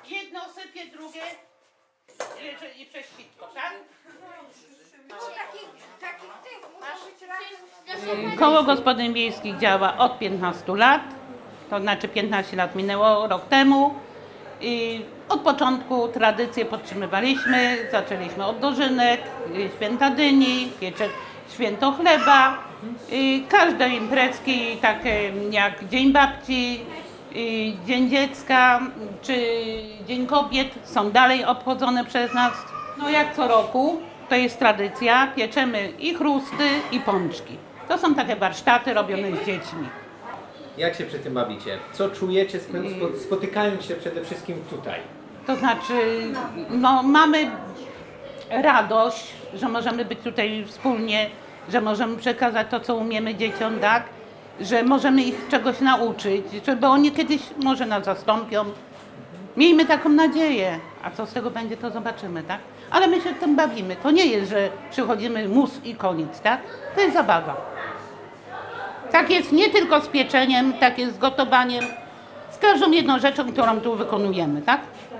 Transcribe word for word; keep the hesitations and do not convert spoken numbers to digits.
Jedno sypie, drugie i przez sitko, tak? Koło Gospodyń Wiejskich działa od piętnastu lat, to znaczy piętnaście lat minęło rok temu. I od początku tradycje podtrzymywaliśmy, zaczęliśmy od dożynek, święta dyni, pieczek, święto chleba, i każde imprezki takie jak Dzień Babci, Dzień Dziecka czy Dzień Kobiet są dalej obchodzone przez nas. No jak co roku, to jest tradycja, pieczemy i chrusty i pączki. To są takie warsztaty robione z dziećmi. Jak się przy tym bawicie? Co czujecie spotykając się przede wszystkim tutaj? To znaczy, no mamy radość, że możemy być tutaj wspólnie, że możemy przekazać to, co umiemy dzieciom, tak? Że możemy ich czegoś nauczyć, żeby oni kiedyś może nas zastąpią. Miejmy taką nadzieję, a co z tego będzie, to zobaczymy, tak? Ale my się tym bawimy. To nie jest, że przychodzimy mus i koniec, tak? To jest zabawa. Tak jest nie tylko z pieczeniem, tak jest z gotowaniem, z każdą jedną rzeczą, którą tu wykonujemy, tak?